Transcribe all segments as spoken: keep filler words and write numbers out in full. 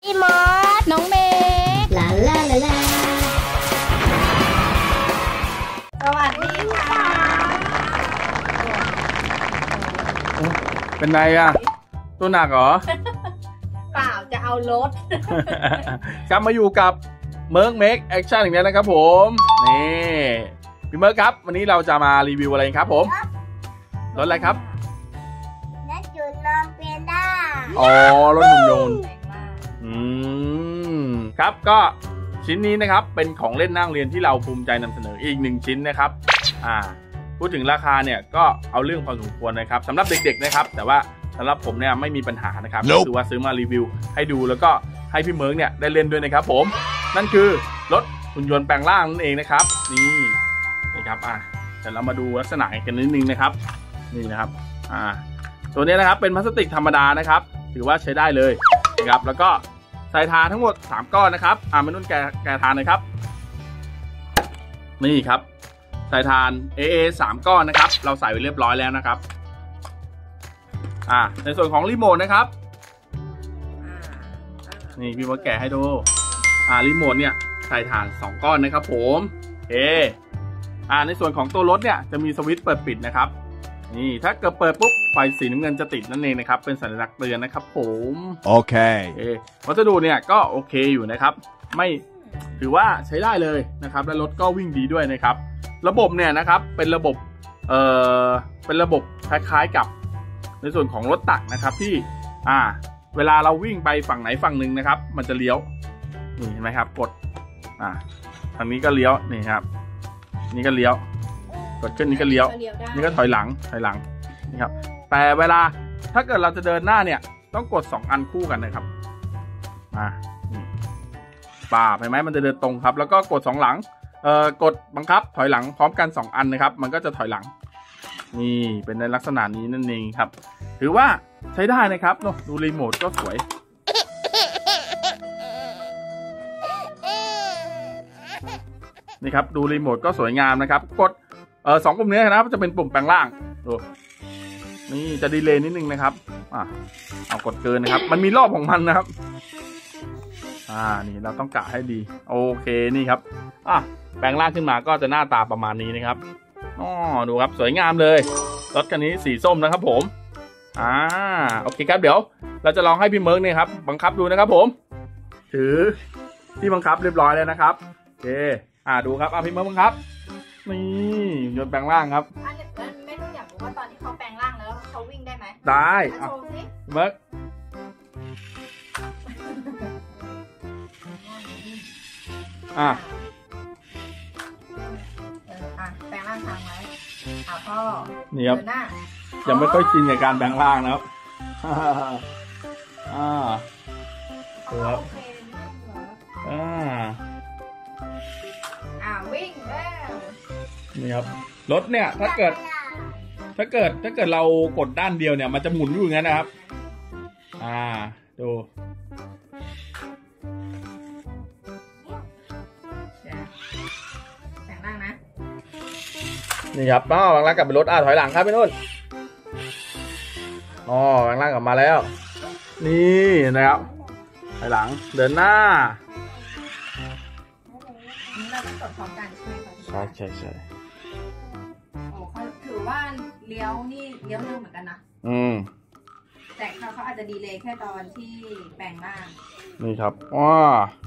พี่มอสน้องเมย์ลาลาลาลาสวัสดีค่ะเป็นไงอ่ะตัวหนักเหรอเปล่าจะเอารถกลับมาอยู่กับเมิร์กเมคแอคชั่นอย่างนี้นะครับผมนี่พี่เมิร์กครับวันนี้เราจะมารีวิวอะไรครับผมรถอะไรครับรถยนต์น้องเปียด้าอ๋อรถหุ่นยนต์อืมครับก็ชิ้นนี้นะครับเป็นของเล่นนั่งเรียนที่เราภูมิใจนำเสนออีกหนึ่งชิ้นนะครับอ่าพูดถึงราคาเนี่ยก็เอาเรื่องพอสมควรนะครับสำหรับเด็กๆนะครับแต่ว่าสำหรับผมเนี่ยไม่มีปัญหานะครับ nope. คือว่าซื้อมารีวิวให้ดูแล้วก็ให้พี่เมิร์กเนี่ยได้เล่นด้วยนะครับผมนั่นคือรถหุ่นยนต์แปลงร่างนั่นเองนะครับนี่นี่ครับอ่ะเดี๋ยวเรามาดูลักษณะกันนิดนึงนะครับนี่นะครับอ่าตัวนี้นะครับเป็นพลาสติกธรรมดานะครับถือว่าใช้ได้เลยนะครับแล้วก็ใส่ทานทั้งหมดสามก้อนนะครับอ่ามานุ่นแกแกทานเลยครับนี่ครับใส่ทาน เอ เอ สามก้อนนะครับเราใส่ไว้เรียบร้อยแล้วนะครับอ่าในส่วนของรีโมทนะครับนี่พี่มาแกะให้ดูอ่ารีโมทเนี่ยใส่ถ่านสองก้อนนะครับผมเออ่าในส่วนของตัวรถเนี่ยจะมีสวิตช์เปิดปิดนะครับนี่ถ้าเกิดเปิดปุ๊บไฟสีน้ำเงินจะติดนั่นเองนะครับเป็นสัญลักษณ์เตือนนะครับผมโอเคเอวัสดุเนี่ยก็โอเคอยู่นะครับไม่ถือว่าใช้ได้เลยนะครับและรถก็วิ่งดีด้วยนะครับระบบเนี่ยนะครับเป็นระบบเอ่อเป็นระบบคล้ายๆกับในส่วนของรถตักนะครับที่อ่าเวลาเราวิ่งไปฝั่งไหนฝั่งหนึ่งนะครับมันจะเลี้ยวนี่เห็นไหมครับกดอ่าทางนี้ก็เลี้ยวนี่ครับนี่ก็เลี้ยวกดขึ้นนี่ก็เลี้ยวนี่ก็ถอยหลังถอยหลังนี่ครับแต่เวลาถ้าเกิดเราจะเดินหน้าเนี่ยต้องกดสองอันคู่กันนะครับอ่านี่ป่าเห็นไหมมันจะเดินตรงครับแล้วก็กดสองหลังเอ่อกดบังคับถอยหลังพร้อมกันสองอันนะครับมันก็จะถอยหลังนี่เป็นในลักษณะนี้นั่นเองครับถือว่าใช้ได้นะครับเนาะดูรีโมทก็สวยนี่ครับดูรีโมทก็สวยงามนะครับกดเออสองปุ่มนี้นะครับจะเป็นปุ่มแปลงร่างดูนี่จะดีเลย์นิดนึงนะครับอ่าเอากดเกินนะครับมันมีรอบของมันนะครับอ่านี่เราต้องกะให้ดีโอเคนี่ครับอ่ะแปลงร่างขึ้นมาก็จะหน้าตาประมาณนี้นะครับอ๋อดูครับสวยงามเลยรถคันนี้สีส้มนะครับผมอ่าโอเคครับเดี๋ยวเราจะลองให้พี่เมิร์กเนี่ยครับบังคับดูนะครับผมถือที่บังคับเรียบร้อยแล้วนะครับโอเคอ่าดูครับอ่ะพี่เมิร์กบังคับนี่ยนต์แปลงร่างครับไม่รู้อยากรู้ว่าตอนที่เขาแปลงร่างแล้วเขาวิ่งได้ไหมได้อ่ะเมิร์กอ่ะแปลงร่างทางไว้อ่ะพ่อนี่ครับยังไม่ค่อยชินกับการแปลงร่างนะครับอ่าครับอ่าอ่าวิ่งแล้วนี่ครับรถเนี่ยถ้าเกิดถ้าเกิดถ้าเกิดเรากดด้านเดียวเนี่ยมันจะหมุนอยู่อย่างนั้นนะครับอ่าดูแต่งร่างนะนี่ครับป้าแปลงร่างกลับเป็นรถอ่าถอยหลังครับพี่นุ่นอ๋อแปลงร่างกลับมาแล้วนี่นะครับถอยหลังเดินหน้าเราต้องกดพร้อมกันใช่ไหมคะใช่ใช่ใช่โอ้เขาถือว่าเลี้ยวนี่เลี้ยวเร็วเหมือนกันนะอืมแต่เขาเขาอาจจะดีเลย์แค่ตอนที่แปลงร่างนี่ครับว้า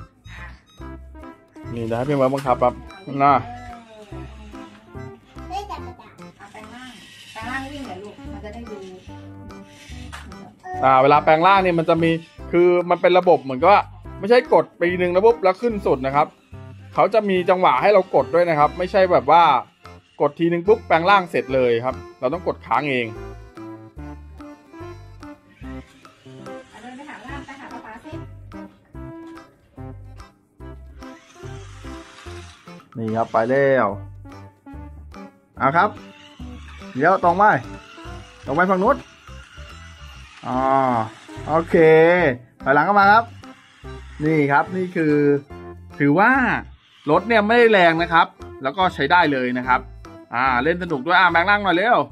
นี่เดี๋ยวให้พี่เมิร์กบังคับครับน่าแปลงร่างแปลงร่างวิ่งเหรอลูกมันจะได้ดูอ่าเวลาแปลงร่างเนี่ยมันจะมีคือมันเป็นระบบเหมือนกับว่าไม่ใช่กดปีหนึ่งแล้วปุ๊บแล้วขึ้นสุดนะครับเขาจะมีจังหวะให้เรากดด้วยนะครับไม่ใช่แบบว่ากดทีนึงปุ๊บแปลงร่างเสร็จเลยครับเราต้องกดค้างเองเดินไปหาร่างไปหาป๊าป๊าสินี่ครับไปแล้วเอาครับเดี๋ยวตรงไปตรงไปฝั่งนู้นอ๋อโอเคถอยหลังเข้ามาครับนี่ครับนี่คือถือว่ารถเนี่ยไม่ได้แรงนะครับแล้วก็ใช้ได้เลยนะครับอ่าเล่นสนุกด้วยอ่าแปลงร่างหน่อยเร็ว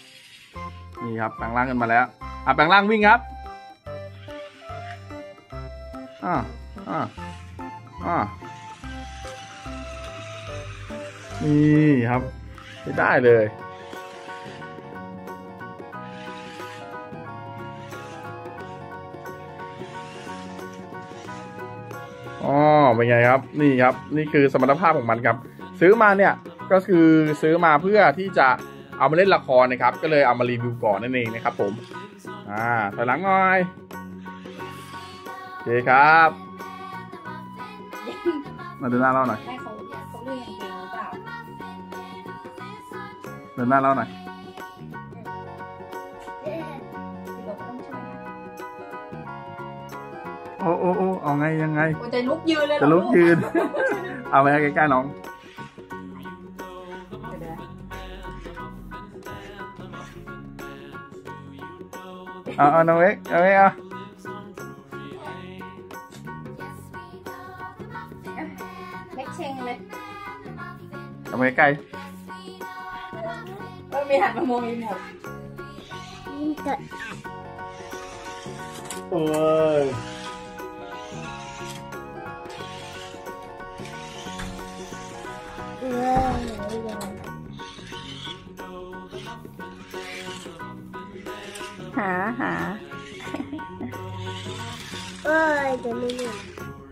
นี่ครับแปลงร่างกันมาแล้วอ่าแปลงร่างวิ่งครับอ่าอ่าอ่านี่ครับไม่ได้เลยอ๋อเป็นไงครับนี่ครับนี่คือสมรรถภาพของมันครับซื้อมาเนี่ยก็คือซื้อมาเพื่อที่จะเอามาเล่นละครนะครับก็เลยเอามารีวิวก่อนนั่นเองนะครับผมอ่าถอยหลังหน่อยโอเคครับมาดูหน้าเราหน่อยให้เขาเขาเรียนเองหรือเปล่าเดินหน้าเราหน่อยเราก็ต้องช่วยนะโอ้โอ้โอ้เอาไงยังไงโอ้จะลุกยืนเลยเหรอจะลุกยืน เอาไปใกล้ๆน้องเดี๋ยวเอาเอาน้องเอ็กเอาเอ็กเอาเล็กเชงเลยเอาไปใกล้ก็มีหันมามองอีหมดโอ้ยหาหาเอ้ยจะไม่หยุด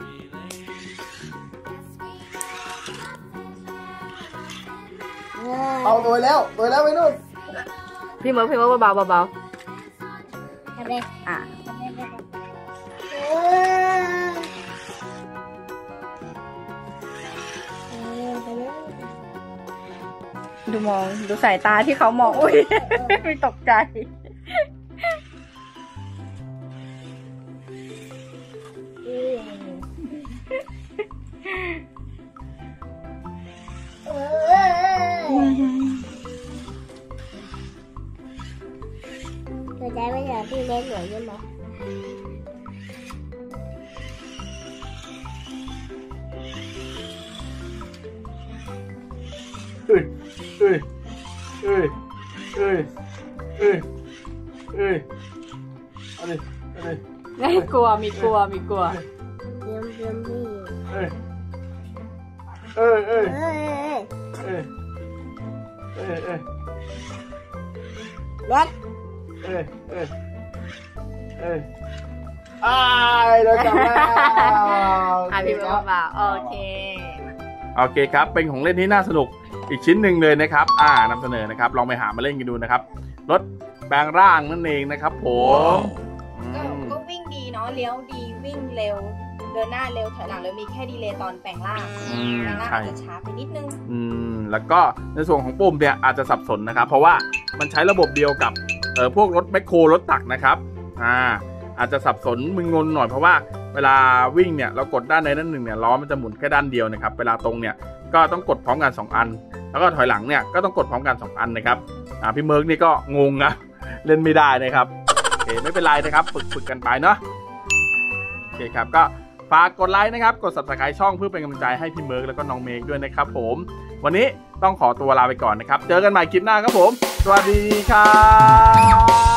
เอาตัวแล้วตัวแล้วไปนู่นพี่เมิร์กพี่เมิร์กเบาๆเบาทำไมๆอ่ะเออเออไปเลยดูมองดูสายตาที่เขามองอุ้ย ไม่ตกใจเออเออตัวใจไม่อยากพี่เล็กหน่อยใช่ไหมเอ้ยเอ้ยเอ้ยเอ้ยเอ้ยเอ้ยเอาดิเอาดิไม่กลัวมีกลัวมีกลัวเยี่ยมเยี่ยมพี่เอ้ยเอ้ยเอ้ยเอ้ยเอ้ยเอ้ยเอ้ยเล็กเอ้ยเอ้ยเอ้ยอ้ายเราจับแล้วอ่ะพี่เมิร์กเบาๆโอเคโอเคครับเป็นของเล่นที่น่าสนุกอีกชิ้นหนึ่งเลยนะครับอ่านำเสนอนะครับลองไปหามาเล่นกันดูนะครับรถแปลงร่างนั่นเองนะครับผมอืก็มก็วิ่งดีเนาะเลี้ยวดีวิ่งเร็ว เดินหน้าเร็วถอยหลังเร็วมีแค่ดีเลย์ตอนแปลงร่างอืมแปลงร่างใช่อาจจะช้าไปนิดนึงอืมแล้วก็ในส่วนของปุ่มเนี่ยอาจจะสับสนนะครับ เพราะว่ามันใช้ระบบเดียวกับเอ่อพวกรถแมคโครรถตักนะครับอ่าอาจจะสับสนมึนงงหน่อยเพราะว่าเวลาวิ่งเนี่ยเรากดด้านใดด้านหนึ่งเนี่ยล้อมันจะหมุนแค่ด้านเดียวนะครับเวลาตรงเนี่ยก็ต้องกดพร้อมกันสองอัน แล้วก็ถอยหลังเนี่ยก็ต้องกดพร้อมกันสองอันนะครับอ่าพี่เมิร์กนี่ก็งงนะเล่นไม่ได้นะครับโอเคไม่เป็นไรนะครับฝึกฝึกกันไปเนาะโอเคครับก็ฝากกดไลค์นะครับกด ซับสไครบ์ ช่องเพื่อเป็นกำลังใจให้พี่เมิร์กแล้วก็น้องเมกด้วยนะครับผมวันนี้ต้องขอตัวลาไปก่อนนะครับเจอกันใหม่คลิปหน้าครับผมสวัสดีครับ